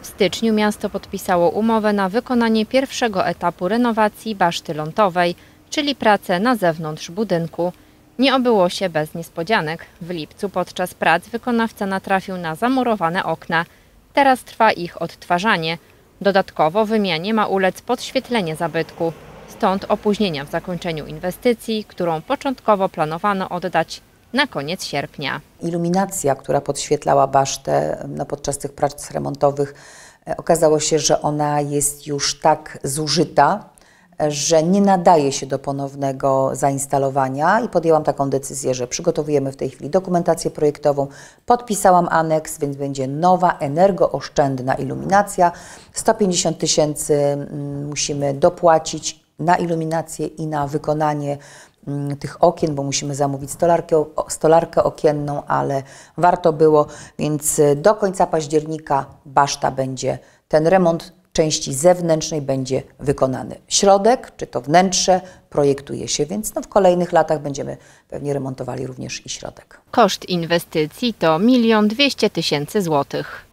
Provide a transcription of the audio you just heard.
styczniu miasto podpisało umowę na wykonanie pierwszego etapu renowacji baszty lądowej, czyli prace na zewnątrz budynku. Nie obyło się bez niespodzianek. W lipcu podczas prac wykonawca natrafił na zamurowane okna. Teraz trwa ich odtwarzanie. Dodatkowo wymianie ma ulec podświetlenie zabytku. Stąd opóźnienia w zakończeniu inwestycji, którą początkowo planowano oddać na koniec sierpnia. Iluminacja, która podświetlała basztę podczas tych prac remontowych, okazało się, że ona jest już tak zużyta, że nie nadaje się do ponownego zainstalowania i podjęłam taką decyzję, że przygotowujemy w tej chwili dokumentację projektową, podpisałam aneks, więc będzie nowa, energooszczędna iluminacja. 150 000 musimy dopłacić na iluminację i na wykonanie tych okien, bo musimy zamówić stolarkę okienną, ale warto było, więc do końca października baszta będzie, ten remont części zewnętrznej będzie wykonany. Środek, czy to wnętrze, projektuje się, więc w kolejnych latach będziemy pewnie remontowali również i środek. Koszt inwestycji to 1 200 000 złotych.